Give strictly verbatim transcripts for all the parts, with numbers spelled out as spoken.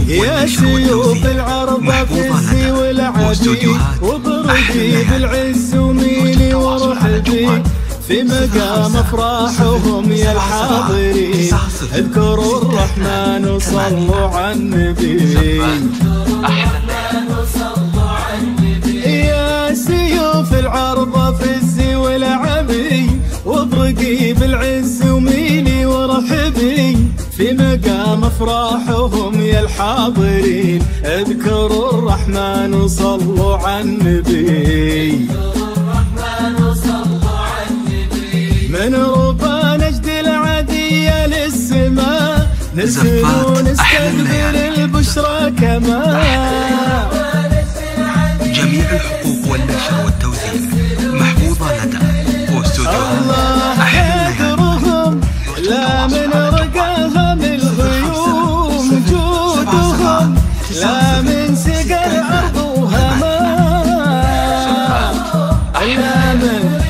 يا سيوف العرب في الزي والعبي وبرقي بالعز وميلي ورحبي في مقام افراحهم يا الحاضرين اذكروا الرحمن وصلوا على النبي. يا سيوف العرب في الزي والعبي وبرقي بالعز وميلي ورحبي في مقام افراحهم يا الحاضرين اذكروا الرحمن وصلوا على النبي. من ربى نجد العدية للسماء نسل ونستقبل البشرى كما. جميع الحقوق والنشر والتوزيع محفوظة لدى واستوديوهات أحلى الليالي. لا من رقاهم الغيوم جودهم لا من سقى الأرض وهما. لا من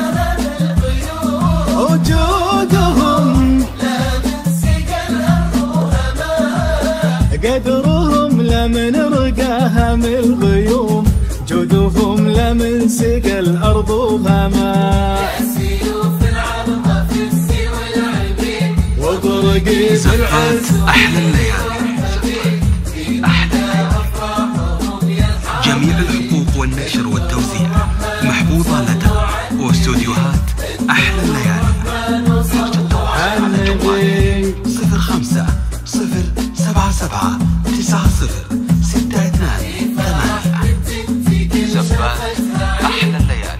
وجودهم لا من سقى الأرض وهما. قدرهم لمن رقاهم الغيوم جودهم لمن سقى الأرض وهما. زفات أحلى الليالي. أحلى جميع الحقوق والنشر والتوزيع محفوظة لدى واستوديوهات أحلى الليالي. يرجى التواصل على جوال صفر خمسة صفر سبعة سبعة تسعة صفر ستة اثنان ثمانية. زفات أحلى الليالي.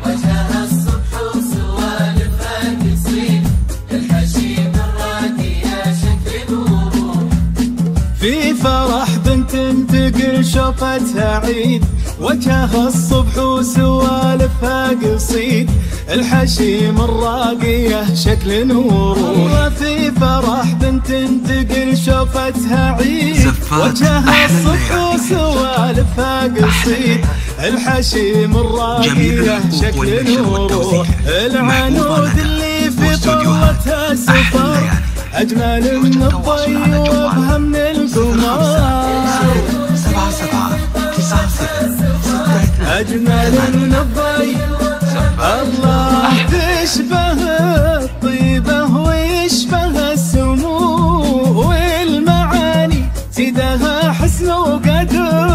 في فرح بنت تقل شوفتها عيد وجهها الصبح وسوالفها قصيد الحشيم الراقية شكل ورود. في فرح بنت تقل شوفتها عيد وجهها الصبح وسوالفها قصيد الحشيم الراقية شكل ورود. العنود اللي في طلتها سفر أجمل من الضي وأفهم من القمر. سبعة سبعة تسعة صفر ستة أجمل من الضي الله تشبه الطيبة ويشبه السمو والمعاني زيدها حسن وقدر.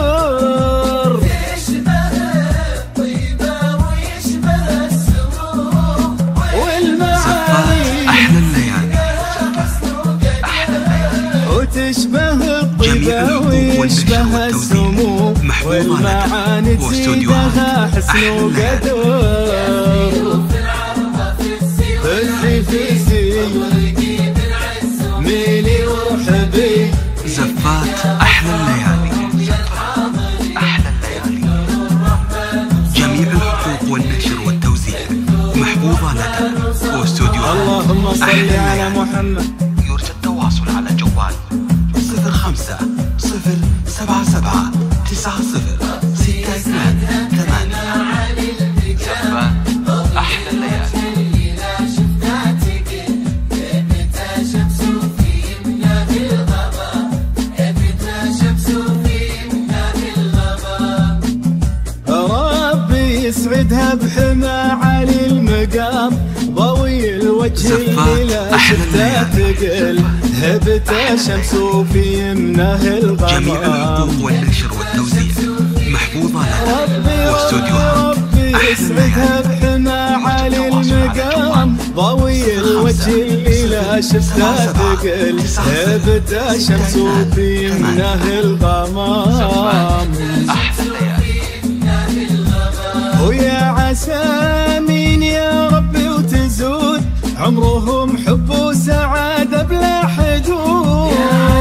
تشبه الطيبة ويشبه السمو والمعاني أحلى الليالي. تشبه الطيبة ويشبه السمو والمعاني تزيدها حسن وقدر. فزي فزي ميلي ورحبي. زفات أحلى الليالي. أحلى الليالي. جميع الحقوق والنشر والتوزيع محفوظة لدى واستوديوهات. اللهم صل على محمد. يرجى التواصل على جوال صفر خمسة صفر سبعة سبعة تسعة صفر ستة اثنان ثمانية. زفات أحلى الليالي. ربي يسعدها بحما علي المقام ضوي الوجه اللي لا شفته ثقل هبته شمس وفي يمنه الغمام. جميع الحقوق والنشر والتوزيع محفوظة لدى واستوديوهات. ربي يسعدها بحما علي المقام ضوي الوجه اللي لا شفته ثقل هبته شمس وفي يمنه الغمام. ويا عسى مين يا ربي وتزود عمرهم حب وسعادة بلا حدود.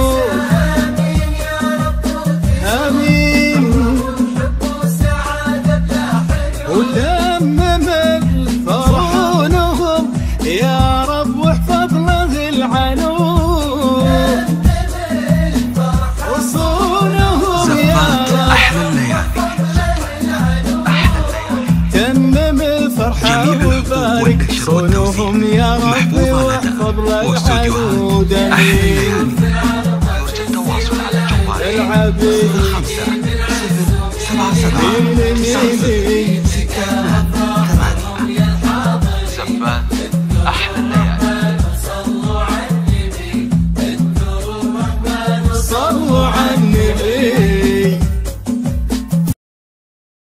آمين وتمم فرعونهم يا رب واحفظ له العنود وصونهم يا رب. أحلى الليالي. وبارك صونهم يا ربي واحفظ للعنود. يرجى التواصل على جوال حبيبي